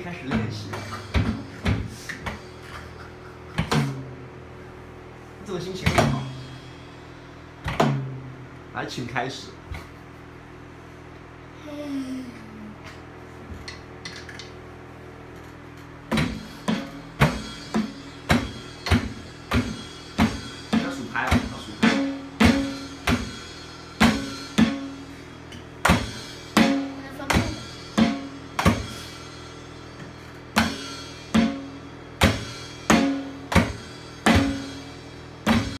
开始练习。你怎么心情那么好？来，请开始。